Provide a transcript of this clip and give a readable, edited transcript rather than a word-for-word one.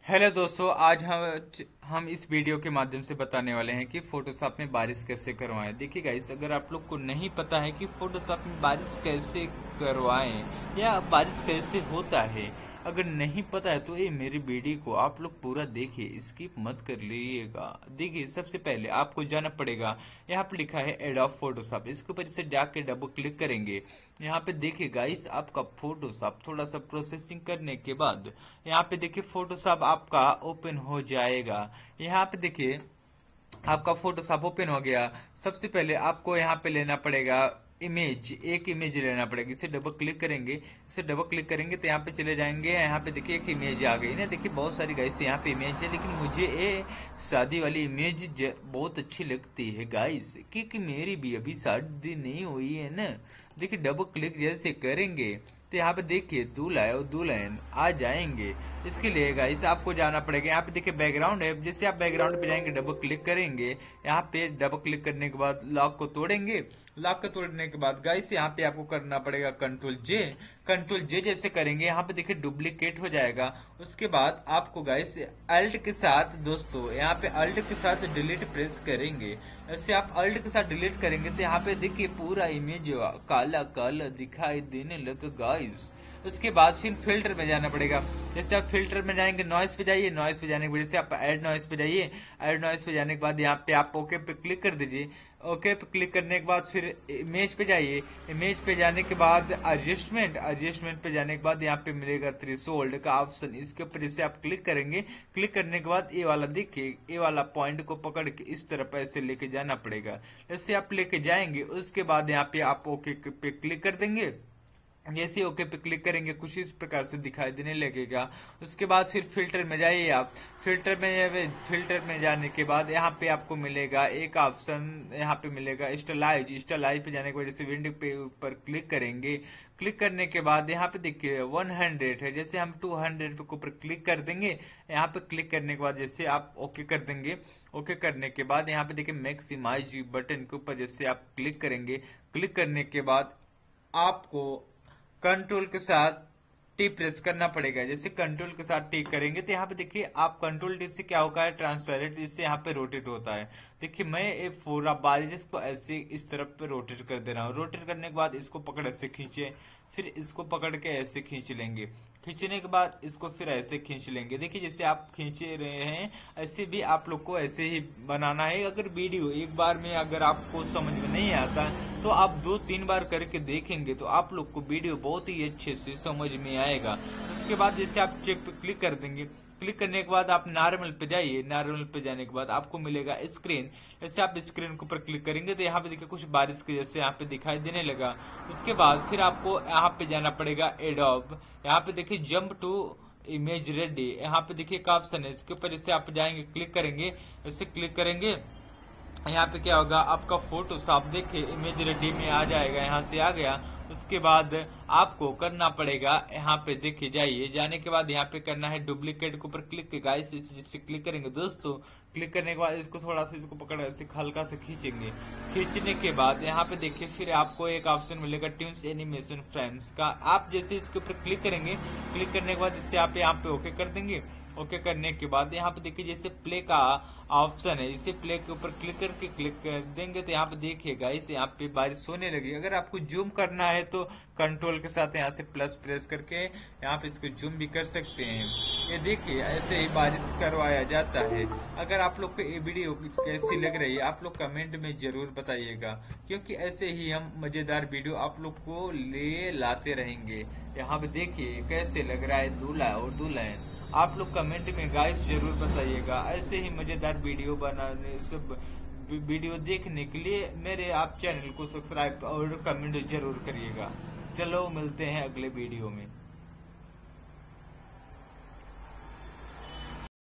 Hello दोस्तों, आज हम इस वीडियो के माध्यम से बताने वाले हैं कि फोटोशॉप में बारिश कैसे करवाएं। देखिए गाइस, अगर आप लोग को नहीं पता है कि फोटोशॉप में बारिश कैसे करवाएं या बारिश कैसे होता है, अगर नहीं पता है तो ये मेरी वीडियो को आप लोग पूरा देखिए, स्किप मत कर लीजिएगा। देखिए, सबसे पहले आपको जाना पड़ेगा, यहाँ पे लिखा है एडोब फोटोशॉप, इसके ऊपर इसे जाके डबल क्लिक करेंगे। यहाँ पे देखिए गाइस, आपका फोटोशॉप थोड़ा सा प्रोसेसिंग करने के बाद यहाँ पे देखिए फोटोशॉप आपका ओपन हो जाएगा। यहाँ पे देखिए आपका फोटोशॉप ओपन हो गया। सबसे पहले आपको यहाँ पे लेना पड़ेगा इमेज, एक इमेज लेना पड़ेगी। इसे डबल क्लिक करेंगे, इसे डबल क्लिक करेंगे तो यहाँ पे चले जाएंगे। यहाँ पे देखिए एक इमेज आ गई ना। देखिए बहुत सारी गाइस यहाँ पे इमेज है, लेकिन मुझे ये शादी वाली इमेज बहुत अच्छी लगती है गाइस, क्योंकि मेरी भी अभी शादी नहीं हुई है ना। देखिए डबल क्लिक जैसे करेंगे तो यहाँ पे देखिए दूल्हा और दुल्हन आ जाएंगे। इसके लिए गाइस आपको जाना पड़ेगा, यहाँ पे देखिए बैकग्राउंड है, जैसे आप बैकग्राउंड पे जाएंगे डबल क्लिक करेंगे। यहाँ पे डबल क्लिक करने के बाद लॉक को तोड़ेंगे। लॉक को तोड़ने के बाद गाइस यहाँ पे आपको करना पड़ेगा कंट्रोल जे। कंट्रोल जे जैसे करेंगे यहाँ पे देखिए डुप्लीकेट हो जाएगा। उसके बाद आपको गाइस अल्ट के साथ, दोस्तों यहाँ पे अल्ट के साथ डिलीट प्रेस करेंगे। ऐसे आप अल्ट के साथ डिलीट करेंगे तो यहाँ पे देखिए पूरा इमेज काला काला दिखाई देने लगा गाइस। उसके बाद फिर फिल्टर में जाना पड़ेगा। जैसे आप फिल्टर में जाएंगे, नॉइस पे जाइए, नॉइस पे जाने के बाद जैसे आप ऐड नॉइस पे जाइए, ऐड नॉइस पे जाने के बाद यहाँ पे आप ओके पे क्लिक कर दीजिए। ओके पे क्लिक करने के बाद फिर इमेज पे जाइए। इमेज पे जाने के बाद एडजस्टमेंट, एडजस्टमेंट पे जाने के बाद यहाँ पे मिलेगा थ्रेशोल्ड का ऑप्शन, इसके ऊपर जैसे आप क्लिक करेंगे। क्लिक करने के बाद ये वाला देखिए, ये वाला पॉइंट को पकड़ के इस तरफ ऐसे लेके जाना पड़ेगा। जैसे आप लेके जाएंगे उसके बाद यहाँ पे आप ओके पे क्लिक कर देंगे। जैसे ओके पे क्लिक करेंगे कुछ इस प्रकार से दिखाई देने लगेगा। उसके बाद फिर फिल्टर में जाइए आप। फिल्टर में जाने के बाद यहाँ पे आपको मिलेगा एक ऑप्शन, यहाँ पे मिलेगा स्टाइलाइज। स्टाइलाइज पे जाने के बाद जैसे विंडो पे ऊपर क्लिक करेंगे। क्लिक करने के बाद यहाँ पे देखिए 100 है, जैसे हम 200 पे ऊपर क्लिक कर देंगे। यहाँ पे क्लिक करने के बाद जैसे आप ओके कर देंगे। ओके करने के बाद यहाँ पे देखिए मैक्सिमाइज बटन के ऊपर जैसे आप क्लिक करेंगे। क्लिक करने के बाद आपको कंट्रोल के साथ टी प्रेस करना पड़ेगा। जैसे कंट्रोल के साथ टी करेंगे तो यहाँ पे देखिए आप कंट्रोल टी से क्या होगा है ट्रांसपेरेंट, जिससे यहाँ पे रोटेट होता है। देखिए मैं एक पूरा बारिश को ऐसे इस तरफ पे रोटेट कर दे रहा हूँ। रोटेट करने के बाद इसको पकड़ ऐसे खींचे, फिर इसको पकड़ के ऐसे खींच लेंगे। खींचने के बाद इसको फिर ऐसे खींच लेंगे। देखिए जैसे आप खींचे रहे हैं ऐसे भी आप लोग को ऐसे ही बनाना है। अगर वीडियो एक बार में अगर आपको समझ में नहीं आता तो आप 2-3 बार करके देखेंगे तो आप लोग को वीडियो बहुत ही अच्छे से समझ में आएगा। उसके बाद जैसे आप चेक पे क्लिक कर देंगे। क्लिक करने के बाद आप नॉर्मल पे जाइए। नॉर्मल पे जाने के बाद आपको मिलेगा स्क्रीन। जैसे आप स्क्रीन के ऊपर क्लिक करेंगे तो यहाँ पे देखिए कुछ बारिश के जैसे यहाँ पे दिखाई देने लगा। उसके बाद फिर आपको यहाँ पे जाना पड़ेगा एडोब। यहाँ पे देखिए जंप टू इमेज रेडी, यहाँ पे देखिए एक ऑप्शन है, इसके ऊपर जैसे आप जाएंगे क्लिक करेंगे। ऐसे क्लिक करेंगे यहाँ पे क्या होगा, आपका फोटो साफ देखिए इमेज रेडी में आ जाएगा। यहाँ से आ गया। उसके बाद आपको करना पड़ेगा, यहाँ पे देखिए जाइए, जाने के बाद यहाँ पे करना है डुप्लीकेट के ऊपर क्लिक। गाइस इसे क्लिक करेंगे दोस्तों। क्लिक करने के बाद इसको थोड़ा सा इसको पकड़ ऐसे हल्का से खींचेंगे। खींचने के बाद यहाँ पे देखिए फिर आपको एक ऑप्शन मिलेगा ट्यून्स एनिमेशन फ्रेम्स का। आप जैसे इसके ऊपर क्लिक करेंगे, क्लिक करने के बाद जैसे आप यहाँ पे ओके कर देंगे। ओके करने के बाद यहाँ पे देखिए जैसे प्ले का ऑप्शन है, इसे प्ले के ऊपर क्लिक करके क्लिक कर देंगे तो यहाँ पे देखिएगा इस यहाँ पे बारिश होने लगी। अगर आपको जूम करना है तो कंट्रोल के साथ यहाँ से प्लस प्रेस करके यहाँ पे इसको जूम भी कर सकते हैं। ये देखिए ऐसे ही बारिश करवाया जाता है। अगर आप लोग को ये वीडियो कैसी लग रही है आप लोग कमेंट में जरूर बताइएगा, क्योंकि ऐसे ही हम मजेदार वीडियो आप लोग को ले लाते रहेंगे। यहाँ पे देखिए कैसे लग रहा है दूल्हा और दुल्हन। आप लोग कमेंट में गाइस जरूर बताइएगा। ऐसे ही मजेदार वीडियो बनाने सब वीडियो देखने के लिए मेरे आप चैनल को सब्सक्राइब और कमेंट जरूर करिएगा। चलो मिलते हैं अगले वीडियो में।